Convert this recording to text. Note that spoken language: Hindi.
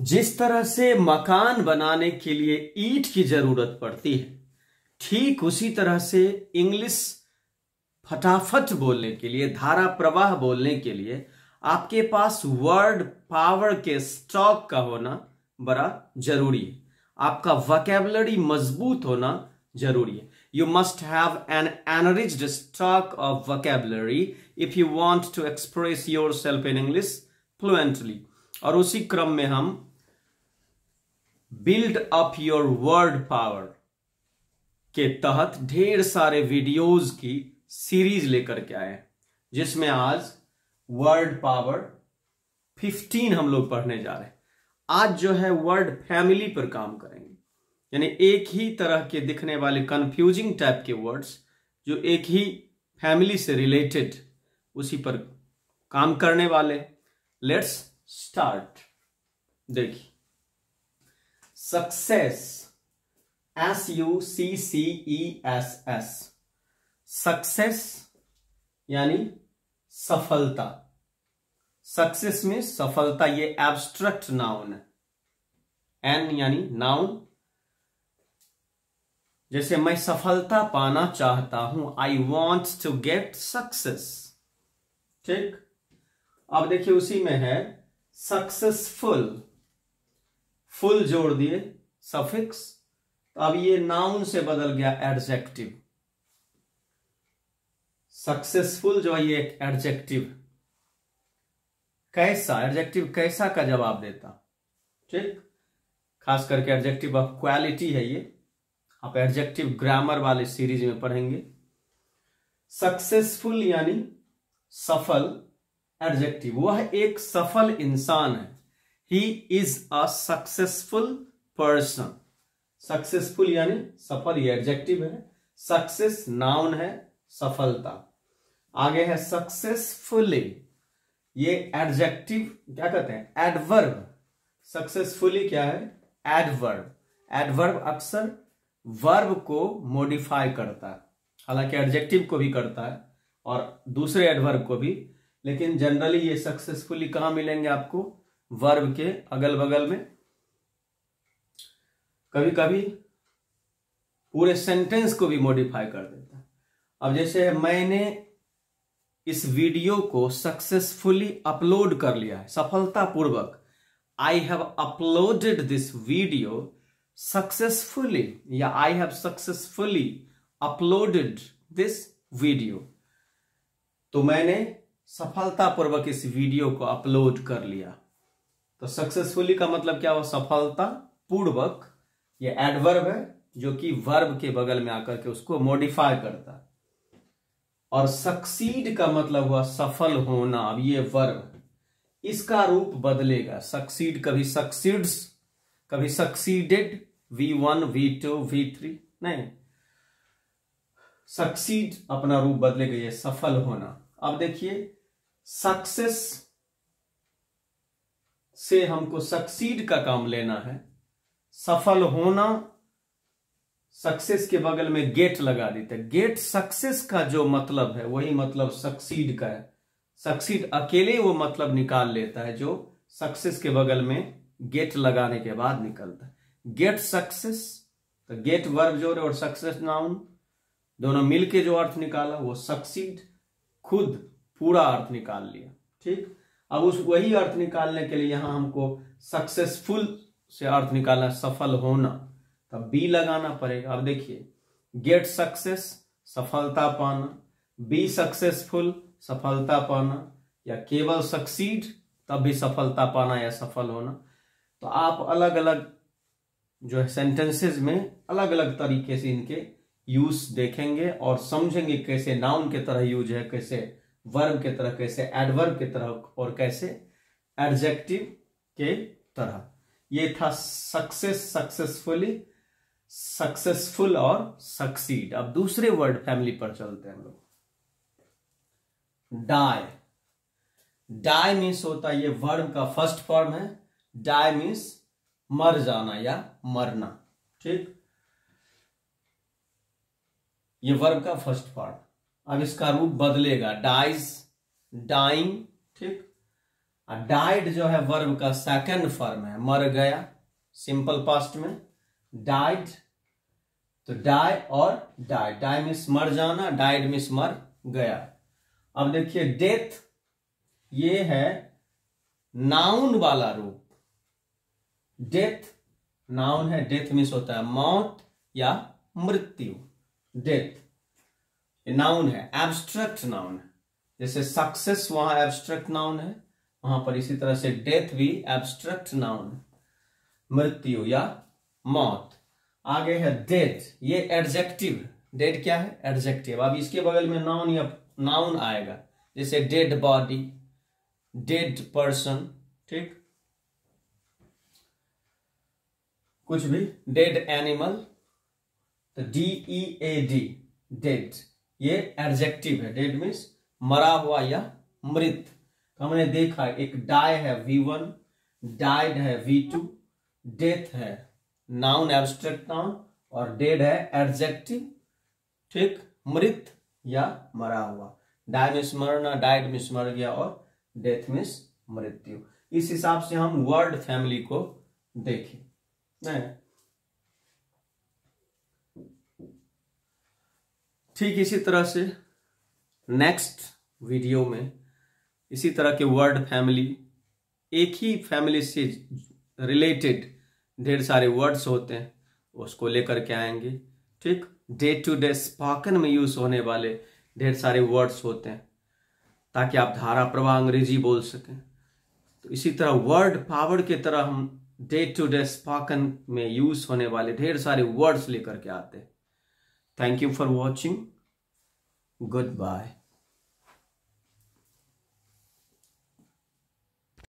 जिस तरह से मकान बनाने के लिए ईंट की जरूरत पड़ती है, ठीक उसी तरह से इंग्लिश फटाफट बोलने के लिए, धारा प्रवाह बोलने के लिए आपके पास वर्ड पावर के स्टॉक का होना बड़ा जरूरी है। आपका वोकैबुलरी मजबूत होना जरूरी है। You must have an enriched stock of vocabulary if you want to express yourself in English fluently. और उसी क्रम में हम build up your word power के तहत ढेर सारे वीडियोज की सीरीज लेकर के आए हैं, जिसमें आज वर्ड पावर 15 हम लोग पढ़ने जा रहे हैं। आज जो है वर्ड फैमिली पर काम करेंगे, यानी एक ही तरह के दिखने वाले कंफ्यूजिंग टाइप के वर्ड्स जो एक ही फैमिली से रिलेटेड, उसी पर काम करने वाले। Let's start. देखिए, सक्सेस, SUCCESS, सक्सेस यानी सफलता। सक्सेस में सफलता, ये एब्स्ट्रैक्ट नाउन है। एन यानी नाउन। जैसे मैं सफलता पाना चाहता हूं, I want to get success. ठीक, अब देखिए उसी में है सक्सेसफुल, फुल जोड़ दिए सफिक्स, तो अब ये नाउन से बदल गया एडजेक्टिव। सक्सेसफुल जो है ये एक एडजेक्टिव। कैसा, एडजेक्टिव कैसा का जवाब देता। ठीक, खास करके एडजेक्टिव ऑफ क्वालिटी है ये, आप एडजेक्टिव ग्रामर वाले सीरीज में पढ़ेंगे। सक्सेसफुल यानी सफल, एडजेक्टिव, वह एक सफल इंसान है। He is a successful person. Successful यानी सफल, ये एडजेक्टिव है। सक्सेस नाउन है, सफलता। आगे है सक्सेसफुली, ये एडजेक्टिव, क्या कहते हैं, एडवर्ब। सक्सेसफुली क्या है, एडवर्ब। एडवर्ब अक्सर वर्ब को मॉडिफाई करता है, हालांकि एडजेक्टिव को भी करता है और दूसरे एडवर्ब को भी, लेकिन जनरली ये सक्सेसफुली कहां मिलेंगे आपको, वर्ब के अगल बगल में। कभी कभी पूरे सेंटेंस को भी मॉडिफाई कर देता है। अब जैसे मैंने इस वीडियो को सक्सेसफुली अपलोड कर लिया है, सफलतापूर्वक। I have uploaded this video successfully, या I have successfully uploaded this video. तो मैंने सफलतापूर्वक इस वीडियो को अपलोड कर लिया। तो सक्सेसफुली का मतलब क्या हुआ, सफलता पूर्वक। ये एडवर्ब है जो कि वर्ब के बगल में आकर के उसको मॉडिफाई करता है। और सक्सीड का मतलब हुआ सफल होना। अब ये वर्ब, इसका रूप बदलेगा। सक्सीड कभी सक्सीड्स, कभी सक्सीडेड, V1 V2 V3 नहीं, सक्सीड अपना रूप बदलेगा, ये सफल होना। अब देखिए, सक्सेस से हमको सक्सीड का काम लेना है। सफल होना, सक्सेस के बगल में गेट लगा देते हैं। गेट सक्सेस का जो मतलब है वही मतलब सक्सीड का है। सक्सीड अकेले वो मतलब निकाल लेता है जो सक्सेस के बगल में गेट लगाने के बाद निकलता है। गेट सक्सेस, तो गेट वर्ब जोड़ और सक्सेस नाउन दोनों मिलके जो अर्थ निकाला वो सक्सीड, खुद पूरा अर्थ निकाल लिया। ठीक, अब उस वही अर्थ निकालने के लिए यहां हमको सक्सेसफुल से अर्थ निकालना, सफल होना, तब बी लगाना पड़ेगा। अब देखिए, गेट सक्सेस सफलता पाना, बी सक्सेसफुल सफलता पाना, या केवल सक्सीड तब भी सफलता पाना या सफल होना। तो आप अलग अलग जो है सेंटेंसेस में अलग अलग तरीके से इनके यूज देखेंगे और समझेंगे, कैसे नाउन के तरह यूज है, कैसे वर्ब के तरह, कैसे एडवर्ब के तरह, और कैसे एडजेक्टिव के तरह। ये था सक्सेस, सक्सेसफुली, सक्सेसफुल और सक्सीड। अब दूसरे वर्ड फैमिली पर चलते हैं हम लोग। डाई, डाई मीन्स होता है, ये वर्ब का फर्स्ट फॉर्म है। डाई मीन्स मर जाना या मरना। ठीक, ये वर्ब का फर्स्ट फॉर्म। अब इसका रूप बदलेगा, डाइज, डाइंग। ठीक, डाइड जो है वर्ब का सेकंड फॉर्म है, मर गया, सिंपल पास्ट में डाइड। तो डाई और डाई, डाई मीन्स मर जाना, डाइड मीन्स मर गया। अब देखिए डेथ, ये है नाउन वाला रूप। डेथ नाउन है, डेथ मीन्स होता है मौत या मृत्यु। डेथ नाउन है, एब्स्ट्रैक्ट नाउन है। जैसे सक्सेस वहां एब्स्ट्रैक्ट नाउन है, वहां पर इसी तरह से डेथ भी एब्स्ट्रैक्ट नाउन है, मृत्यु या मौत। आगे है डेड, ये एडजेक्टिव। डेड क्या है? एडजेक्टिव। अब इसके बगल में नाउन या नाउन आएगा, जैसे डेड बॉडी, डेड पर्सन, ठीक, कुछ भी, डेड एनिमल। तो DEAD, डेड, ये एडजेक्टिव है। डेड मीन्स मरा हुआ या मृत। तो हमने देखा एक डाई है V1, डाइड है V2, डेथ है नाउन एब्स्ट्रैक्ट नाउन, और डेड है एडजेक्टिव, ठीक, मृत या मरा हुआ। डाई मीन्स मरना, डाइड मीन्स मर गया, और डेथ मीन्स मृत्यु। इस हिसाब से हम वर्ड फैमिली को देखें। नहीं, ठीक इसी तरह से नेक्स्ट वीडियो में इसी तरह के वर्ड फैमिली, एक ही फैमिली से रिलेटेड ढेर सारे वर्ड्स होते हैं, उसको लेकर के आएंगे, ठीक। डे टू डे स्पोकन में यूज होने वाले ढेर सारे वर्ड्स होते हैं, ताकि आप धारा प्रवाह अंग्रेजी बोल सकें। तो इसी तरह वर्ड पावर की तरह हम डे टू डे स्पोकन में यूज होने वाले ढेर सारे वर्ड्स लेकर के आते हैं। Thank you for watching, good bye.